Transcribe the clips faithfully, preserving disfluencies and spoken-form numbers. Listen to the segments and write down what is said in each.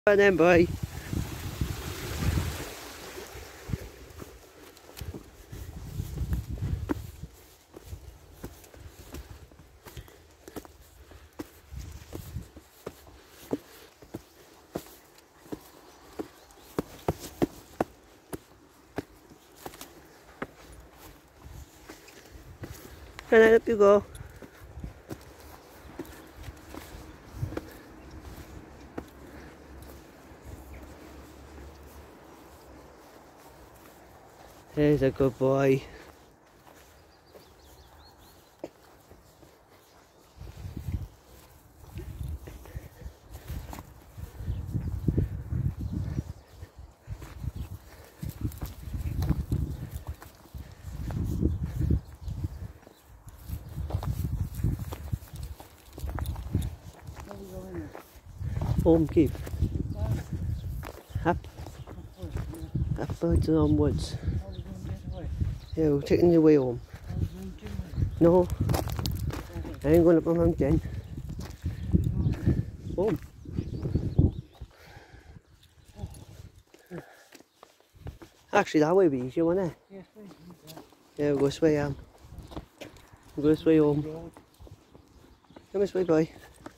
And then, boy. And then up you go. There's a good boy. Home keep. Up. Up birds and onwards. Yeah, we're taking the way home. No, I ain't going up a mountain. Home. Actually, that way be easier, wouldn't it? Yeah, we'll go this way, um. We'll go this way home. Come this way, boy.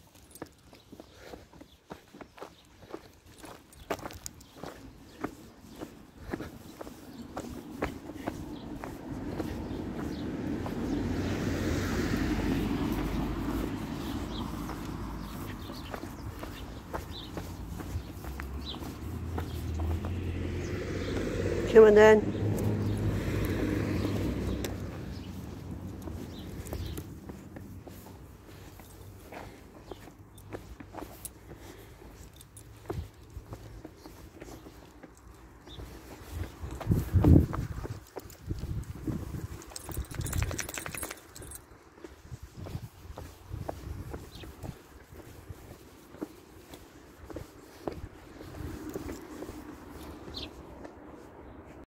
Come on then.